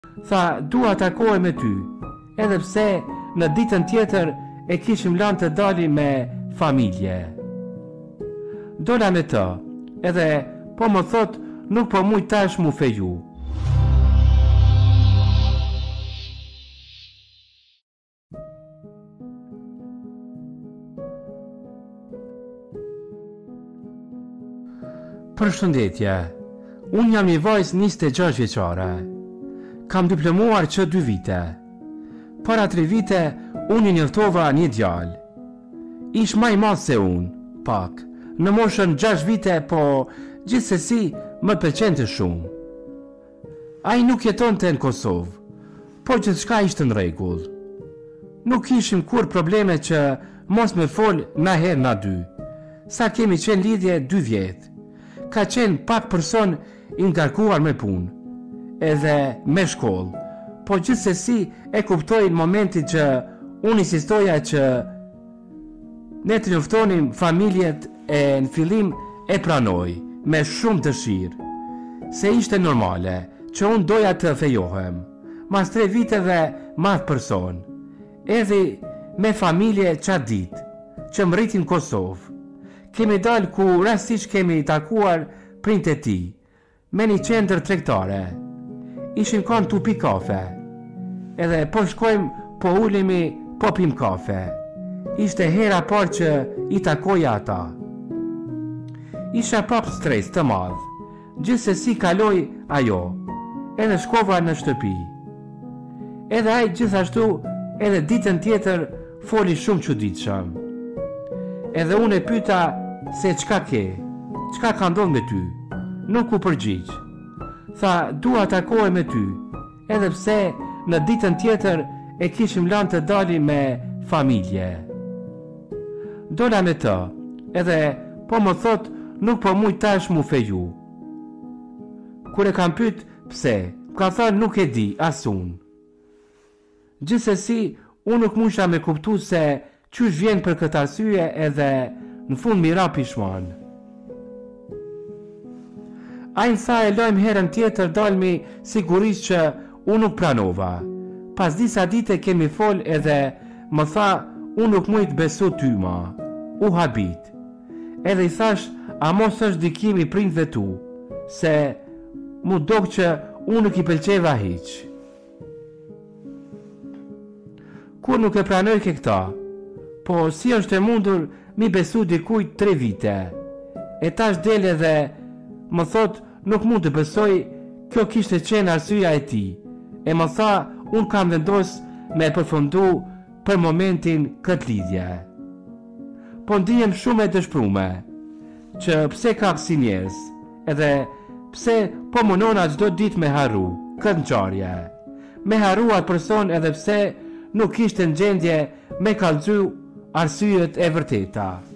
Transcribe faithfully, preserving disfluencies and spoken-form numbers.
Tha, dua takohej me ty, edhe pse në ditën tjetër e kishim lanë të dalim me familje. Dola me të, edhe po më thot nuk po muj tash mu feju. Përshëndetje, unë jam një vajzë njëzet e gjashtë vjeçare. Kam diplomuar që dy vite. Para tri vite, unë i njëftova një djalë. Ish maj madh se unë, pak, në moshën gjashtë vite, po gjithsesi më pëlqente shumë. Ai nuk jetonte në Kosovë, po gjithçka ishte në rregull. Nuk kishim kur probleme që mos me fol na herë na dy. Sa kemi qenë lidhje dy vjetë. Ka qenë pak person i ngarkuar me punë, edhe me shkollë, po gjithsesi e kuptoj në momentin që unë insistoja që ne të njoftonim familjet e në fillim e pranoj me shumë dëshirë, se ishte normale që unë doja të fejohem, mas tre viteve madh person, edhe me familje qatë ditë, që më rritin Kosovë. Kemi dalë ku rastisht kemi takuar print e ti, me një qendër tregtare. Ishim kanë tu pi kafe, edhe po shkojmë, po ulemi, po pim kafe. Ishte hera parë që i takoja ata. Isha prap stres të madh, gjithsesi kaloi ajo, edhe shkova në shtëpi. Edhe ai gjithashtu, edhe ditën tjetër foli shumë çuditshëm. Edhe unë e pyeta se çka ke, çka ka ndodhur me ty. Nuk u përgjigj. Tha, dua takohej me ty, edhe pse në ditën tjetër e kishim lanë të dalim me familje. Dola me të, edhe po më thot nuk po muj tash mu feju. Kur e kam pyet pse, ka thënë nuk e di as unë. Gjithsesi, unë nuk musha me kuptu se qysh vjen për këtë arsye, edhe në fund mira pishman. A i tha e lojmë herën tjetër dalmi sigurisht që unë nuk pranova. Pas disa dite kemi fol edhe më tha unë nuk mujt besu ty ma. U habit. Edhe i thash a mos është dikimi prindve tu, se mu dok që unë nuk i pëlqeva hiq. Kur nuk e pranoj ke këta, po si është e mundur mi besu dikujt tre vite. E tash del edhe më thot nuk mund të besoj kjo kishte qenë arsyeja e ti. E më tha unë kam vendos me e përfundu për momentin këtë lidhje. Po ndihem shumë e dëshprume, që pse ka kësi njerëz, edhe pse po munona çdo ditë me harru këtë ngjarje. Me harru atë person edhe pse nuk ishte në gjendje me kallëzu arsyet e vërteta.